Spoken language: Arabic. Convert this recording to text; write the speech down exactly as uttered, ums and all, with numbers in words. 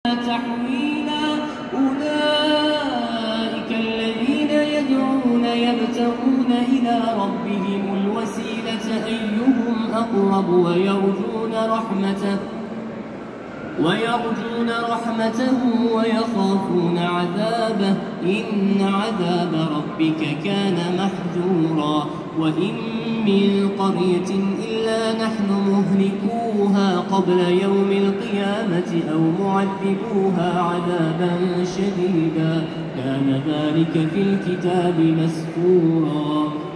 تحويلا أولئك الذين يدعون يبتغون إلى ربهم الوسيلة أيهم أقرب ويرجون رحمته ويرجون رحمته ويخافون عذابه إن عذاب ربك كان محذورا وإن من قرية إلا نحن مهلكوها قبل يوم القيامة أو معذبوها عذابا شديدا كان ذلك في الكتاب مسكورا.